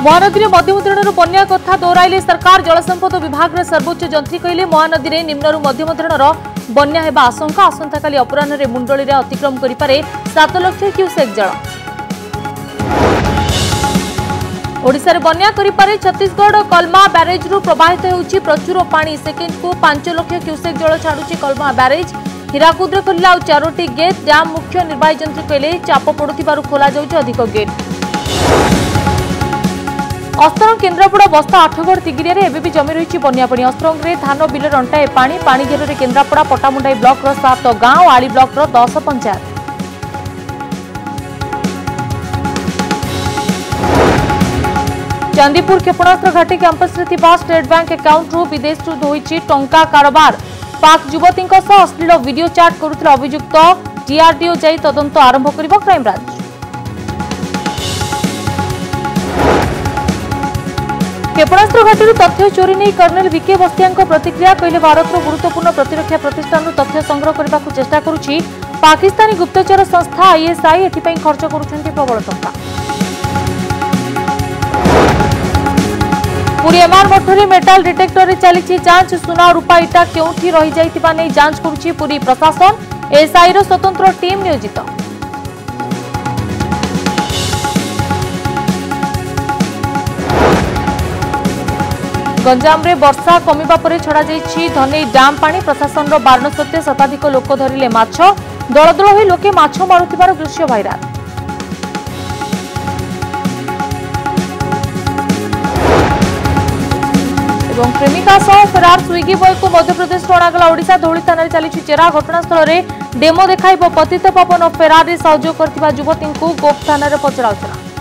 महानदी में मध्यम धरण बन्या कथा दोहराइले सरकार। जलसंपद विभाग सर्वोच्च जंत्री कहले महानदी में निम्न मध्यम धरण बन्या हेबा आशंका। आसंताकाली अपराह्न में मुंडली अतिक्रम करिपारे 7 लाख क्यूसेक जल। ओडिशा रे बन्या करिपारे छत्तीसगढ़ कलमा ब्यारेज रु प्रवाहित होउछि प्रचुर पानी। सेकेंड को 5 लाख क्यूसेक जल छाडुछि कलमा ब्यारेज। हीराकुद खोला 4टी गेट। डैम मुख्य निर्वाही जंत्री कहले चाप पड़ुथिबारु खोला जाउछि अधिक गेट। अस्त्रंग केन्द्रापड़ा बस्ता आठगढ़ तिगिरिया एवं भी जमी रही बन्या पानी। अस्त्रंग में धान बिल अंटाए पानी घेर में केन्द्रापड़ा पटामुंडाई ब्लॉक 7 गांव आली ब्लॉक 10 पंचायत। चांदीपुर क्षेपणास्त्र घाटी कैंपस स्टेट बैंक अकाउंट विदेश होइछि टंका कारोबार। पाक युवती अश्लील वीडियो चैट करुथिला अभियुक्त। डीआरडीओ जाई तदंत आरंभ करिबो क्राइमब्रांच। क्षेपणास्त्र घाटी तथ्य चोरी नहीं कर्नेल विके बस्तिया प्रतिक्रिया। कहले भारत गुरुत्वपूर्ण प्रतिरक्षा प्रतिष्ठान तथ्य संग्रह करने को चेष्टा करुछि पाकिस्तानी गुप्तचर संस्था आईएसआई। एथिपाई खर्च करुछन्ति प्रबल टंका। पुरी एमआर मठरे मेटाल डिटेक्टर रे चली जांच। सुना रूपा इटा केउठी रही जाइतिबा नै जांच करुछि पुरी प्रशासन। एएसआई रो स्वतंत्र टीम नियोजित। गंजाम रे वर्षा कमिबा परे छड़ा जाइछि धनेई डैम पानी। प्रशासन रो बारण सत्ते शताधिक लोक धरिले माछ। दल दल होई लोके माछ मारुथिबार दृश्य भाइराल। एवं प्रेमिका सह फरार स्विगी बॉय को मध्यप्रदेश अणागला। ओडिशा धौली थाना चली चेरा। घटनास्थल में डेमो देखाइब पतित पावन। फेरार रे सहयोग करथिबा युवती को गोप थाना रे पचराउचरा।